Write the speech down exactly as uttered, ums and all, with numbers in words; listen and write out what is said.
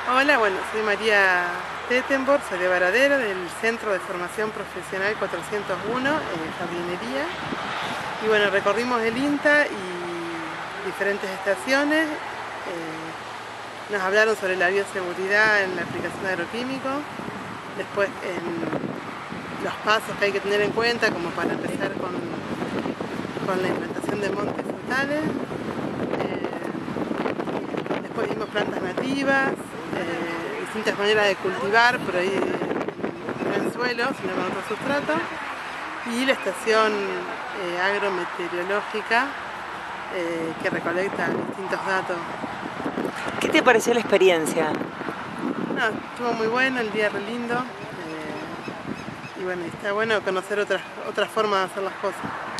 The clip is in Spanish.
Hola, bueno, soy María Tettenborg, soy de Varadero, del Centro de Formación Profesional cuatrocientos uno en jardinería. Y bueno, recorrimos el INTA y diferentes estaciones. Eh, nos hablaron sobre la bioseguridad en la aplicación de agroquímicos, después en los pasos que hay que tener en cuenta, como para empezar con, con la implantación de montes frutales. Eh, después vimos plantas nativas, eh, distintas maneras de cultivar, por ahí no en suelo, sino con otro sustrato, y la estación eh, agrometeorológica eh, que recolecta distintos datos. ¿Qué te pareció la experiencia? No, estuvo muy bueno, el día re lindo, eh, y bueno, está bueno conocer otras, otras formas de hacer las cosas.